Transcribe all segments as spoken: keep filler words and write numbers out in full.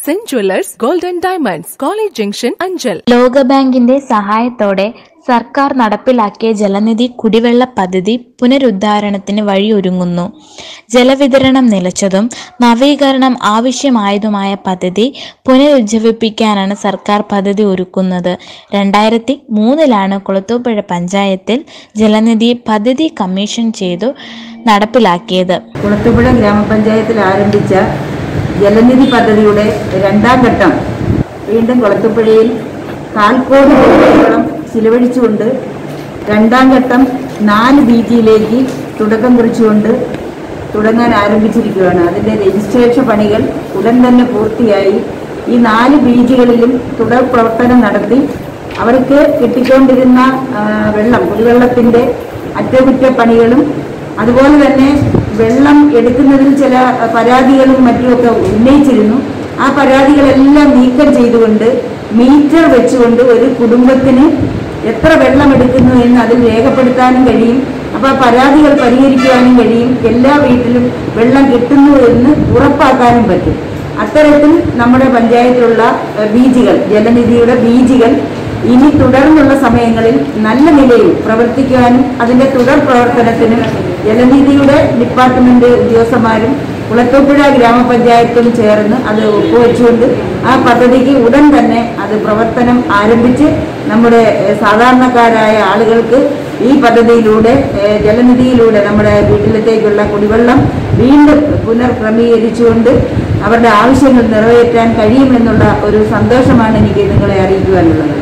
Saint jewellers golden diamonds, college junction, Anchal. ലോകബാങ്കിന്റെ സഹായത്തോടെ സർക്കാർ നടപ്പിലാക്കിയ ജലനിധി കുടിവെള്ള പദ്ധതി പുനരുദ്ധാരണത്തിന് വഴിയൊരുങ്ങുന്നു. ജലവിതരണം നിലച്ചതും നവീകരണം ആവശ്യമായതുമായ പദ്ധതി പുനരുജ്ജീവിപ്പിക്കാനാണ് സർക്കാർ പദ്ധതി ഒരുക്കുന്നത്. രണ്ടായിരത്തി മൂന്നിലാണ് കുളത്തൂപ്പുഴ പഞ്ചായത്തിൽ ജലനിധി പദ്ധതി കമ്മീഷൻ ചെയ്തു നടപ്പിലാക്കിയത്. കുളത്തൂപ്പുഴ ഗ്രാമപഞ്ചായത്തിൽ ആരംഭിച്ച ജലനിധി പദ്ധതിയുടെ രണ്ടാം ഘട്ടം വീണ്ടും കുളത്തൂപ്പുഴയിൽ കാൽ കോടി രൂപയോളം ചിലവഴിച്ചുകൊണ്ട് രണ്ടാം ഘട്ടം നാല് ബി ജിയിലേക്ക് തുടക്കം കുറിച്ചുകൊണ്ട് തുടങ്ങാൻ ആരംഭിച്ചിരിക്കുകയാണ്. അതിൻ്റെ രജിസ്ട്രേഷൻ പണികൾ ഉടൻ തന്നെ പൂർത്തിയായി ഈ നാല് ബി ജികളിലും തുടർ പ്രവർത്തനം നടത്തി അവർക്ക് കിട്ടിക്കൊണ്ടിരുന്ന വെള്ളം കുടിവെള്ളത്തിൻ്റെ അറ്റകുറ്റപ്പണികളും അതുപോലെ തന്നെ വെള്ളം എടുക്കുന്നതിൽ ചില പരാതികളും മറ്റുമൊക്കെ ഉന്നയിച്ചിരുന്നു. ആ പരാതികളെല്ലാം നീക്കം ചെയ്തുകൊണ്ട് മീറ്റർ വെച്ചുകൊണ്ട് ഒരു കുടുംബത്തിന് എത്ര വെള്ളം എടുക്കുന്നു എന്ന് അതിൽ രേഖപ്പെടുത്താനും കഴിയും. അപ്പോൾ ആ പരാതികൾ പരിഹരിക്കുവാനും കഴിയും. എല്ലാ വീട്ടിലും വെള്ളം കിട്ടുന്നു എന്ന് ഉറപ്പാക്കാനും പറ്റും. അത്തരത്തിൽ നമ്മുടെ പഞ്ചായത്തിലുള്ള ബീജികൾ ജലനിധിയുടെ ബീജികൾ ഇനി തുടർന്നുള്ള സമയങ്ങളിൽ നല്ല നിലയിൽ പ്രവർത്തിക്കുവാനും അതിൻ്റെ തുടർ പ്രവർത്തനത്തിനും ജലനിധിയുടെ ഡിപ്പാർട്ട്മെന്റ് ഉദ്യോഗസ്ഥന്മാരും കുളത്തൂപ്പുഴ ഗ്രാമപഞ്ചായത്തും ചേർന്ന് അത് ഒപ്പുവെച്ചുകൊണ്ട് ആ പദ്ധതിക്ക് ഉടൻ തന്നെ അത് പ്രവർത്തനം ആരംഭിച്ച് നമ്മുടെ സാധാരണക്കാരായ ആളുകൾക്ക് ഈ പദ്ധതിയിലൂടെ ജലനിധിയിലൂടെ നമ്മുടെ വീട്ടിലത്തേക്കുള്ള കുടിവെള്ളം വീണ്ടും പുനർക്രമീകരിച്ചുകൊണ്ട് അവരുടെ ആവശ്യങ്ങൾ നിറവേറ്റാൻ കഴിയുമെന്നുള്ള ഒരു സന്തോഷമാണ് എനിക്ക് നിങ്ങളെ അറിയിക്കുവാനുള്ളത്.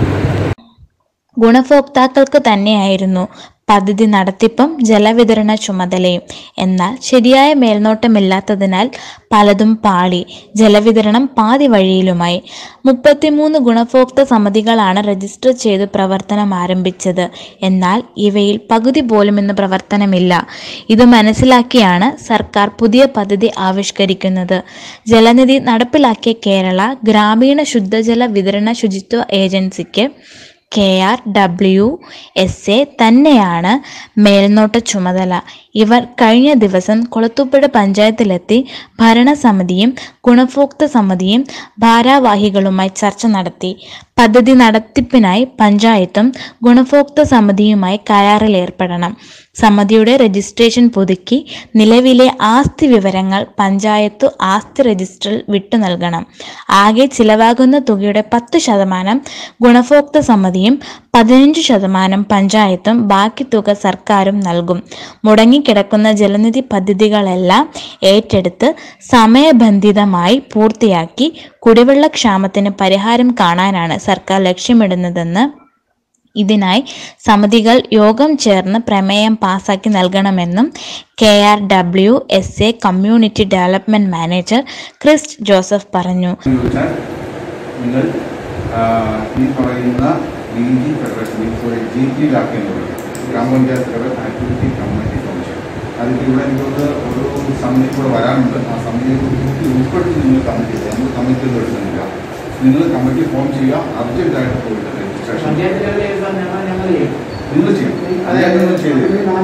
ഗുണഭോക്താക്കൾക്ക് തന്നെയായിരുന്നു പദ്ധതി നടത്തിപ്പും ജലവിതരണ ചുമതലയും. എന്നാൽ ശരിയായ മേൽനോട്ടമില്ലാത്തതിനാൽ പലതും പാളി. ജലവിതരണം പാതി വഴിയിലുമായി. മുപ്പത്തിമൂന്ന് ഗുണഭോക്തൃ സമിതികളാണ് രജിസ്റ്റർ ചെയ്ത് പ്രവർത്തനം ആരംഭിച്ചത്. എന്നാൽ ഇവയിൽ പകുതി പോലും ഇന്ന് പ്രവർത്തനമില്ല. ഇത് മനസ്സിലാക്കിയാണ് സർക്കാർ പുതിയ പദ്ധതി ആവിഷ്കരിക്കുന്നത്. ജലനിധി നടപ്പിലാക്കിയ കേരള ഗ്രാമീണ ശുദ്ധജല വിതരണ ശുചിത്വ ഏജൻസിക്ക് K R W S A തന്നെയാണ് മേൽനോട്ട ചുമതല. ഇവർ കഴിഞ്ഞ ദിവസം കുളത്തൂപ്പുഴ പഞ്ചായത്തിലെത്തി ഭരണസമിതിയും ഗുണഭോക്തൃ സമിതിയും ഭാരവാഹികളുമായി ചർച്ച നടത്തി. പദ്ധതി നടത്തിപ്പിനായി പഞ്ചായത്തും ഗുണഭോക്തൃ സമിതിയുമായി കരാറിൽ ഏർപ്പെടണം. സമിതിയുടെ രജിസ്ട്രേഷൻ പുതുക്കി നിലവിലെ ആസ്തി വിവരങ്ങൾ പഞ്ചായത്തു ആസ്തി രജിസ്റ്ററിൽ വിട്ടു നൽകണം. ആകെ ചിലവാകുന്ന തുകയുടെ പത്ത് ശതമാനം ഗുണഭോക്തൃ സമിതിയും പതിനഞ്ച് ശതമാനം പഞ്ചായത്തും ബാക്കി തുക സർക്കാരും നൽകും. മുടങ്ങിക്കിടക്കുന്ന ജലനിധി പദ്ധതികളെല്ലാം ഏറ്റെടുത്ത് സമയബന്ധിതമായി പൂർത്തിയാക്കി കുടിവെള്ളക്ഷാമത്തിന് പരിഹാരം കാണാനാണ് സർക്കാർ ലക്ഷ്യമിടുന്നതെന്ന് ഇതിനായി സമിതികൾ യോഗം ചേർന്ന് പ്രമേയം പാസാക്കി നൽകണമെന്നും K R W S A community development manager Christ Joseph പറഞ്ഞു. നിങ്ങൾ ഈ പറയുന്ന ഗ്രാമപഞ്ചായത്ത് ആക്ടിവിറ്റി കമ്മിറ്റി കമ്മീഷൻ അതിൽ ഇവിടെ എനിക്കൊന്ന് ഒരു സമിതി കൂടെ വരാനുണ്ട്. ആ സമിതിയെ ഉൾപ്പെടുത്തി നിങ്ങൾ കമ്മിറ്റി നമ്മൾ കമ്മിറ്റിയിൽ എടുക്കുന്നില്ല. നിങ്ങൾ കമ്മിറ്റി ഫോം ചെയ്യുക. അർജന്റായിട്ട് പോയിട്ട് രജിസ്ട്രേഷൻ നിങ്ങൾ ചെയ്യും. അതായത് നിങ്ങൾ ചെയ്ത്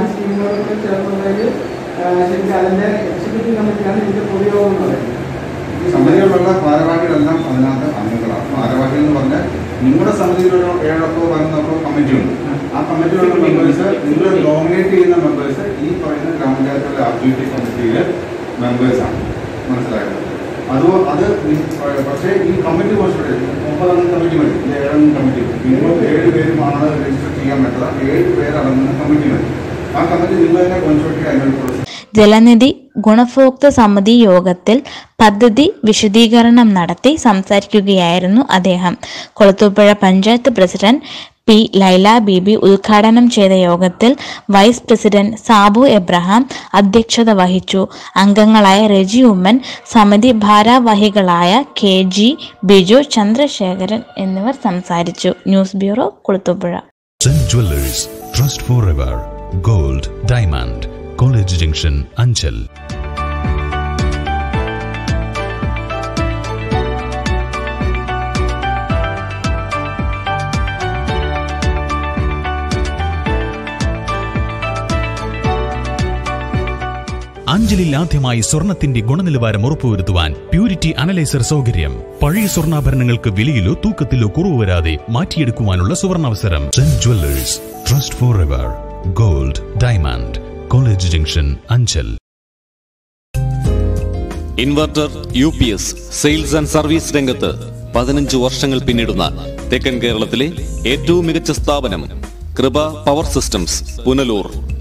ഈ സമിതിയിലുള്ള ഭാരവാഹികളെല്ലാം അതിനകത്ത് അംഗങ്ങളാണ്. ഭാരവാഹികൾ എന്ന് പറഞ്ഞാൽ നിങ്ങളുടെ സമിതിയിലൊരു ഏഴൊക്കെ വരുന്നൊക്കെ കമ്മിറ്റിയുണ്ട്. ആ കമ്മിറ്റിയിലുള്ള മെമ്പേഴ്സ് നിങ്ങൾ നോമിനേറ്റ് ചെയ്യുന്ന മെമ്പേഴ്സ് ഈ പറയുന്ന ഗ്രാമപഞ്ചായത്തിലെ ആക്ടിവിറ്റി കമ്മിറ്റിയിലെ മെമ്പേഴ്സാണ്. മനസ്സിലായത്? അത് അത് പക്ഷേ ഈ കമ്മിറ്റി കുറച്ചുകൂടെ ഒമ്പതംഗ കമ്മിറ്റി മതി. ഇത് ഏഴംഗ കമ്മിറ്റി നിങ്ങൾ ഏഴ് പേരുമാണ് രജിസ്റ്റർ ചെയ്യാൻ പറ്റുക. ഏഴ് പേരടങ്ങുന്ന കമ്മിറ്റി മതി. ആ കമ്മിറ്റി നിങ്ങൾ തന്നെ കോൺസ്റ്റിറ്റ്യൂട്ട് അതിനോട് ജലനിധി ഗുണഭോക്തൃ സമിതി യോഗത്തിൽ പദ്ധതി വിശദീകരണം നടത്തി സംസാരിക്കുകയായിരുന്നു അദ്ദേഹം. കുളത്തൂപ്പുഴ പഞ്ചായത്ത് പ്രസിഡന്റ് പി ലൈല ബീബി ഉദ്ഘാടനം ചെയ്ത യോഗത്തിൽ വൈസ് പ്രസിഡന്റ് സാബു എബ്രഹാം അധ്യക്ഷത വഹിച്ചു. അംഗങ്ങളായ റെജി ഉമ്മൻ, സമിതി ഭാരവാഹികളായ കെ ജി ബിജു, ചന്ദ്രശേഖരൻ എന്നിവർ സംസാരിച്ചു. News bureau, Kulathupuzha. Saint jewellers, trust forever, gold, diamond, college junction, Anchal. അഞ്ചലിൽ ആദ്യമായി സ്വർണത്തിന്റെ ഗുണനിലവാരം ഉറപ്പുവരുത്തുവാൻ പ്യൂരിറ്റി അനലൈസർ സൗകര്യം. പഴയ സ്വർണ്ണാഭരണങ്ങൾക്ക് വിലയിലോ തൂക്കത്തിലോ കുറവ് വരാതെ മാറ്റിയെടുക്കുവാനുള്ള സുവർണാവസരം. Saint jewellers, trust forever, gold, diamond, college junction, Anchal. Inverter, U P S, sales and service രംഗത്ത് പതിനഞ്ച് വർഷങ്ങൾ പിന്നിടുന്ന തെക്കൻ കേരളത്തിലെ ഏറ്റവും മികച്ച സ്ഥാപനം കൃപ പവർ സിസ്റ്റംസ്, പുനലൂർ.